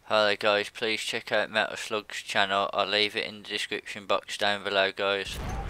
Hello guys, please check out Metal Slug's channel. I'll leave it in the description box down below guys.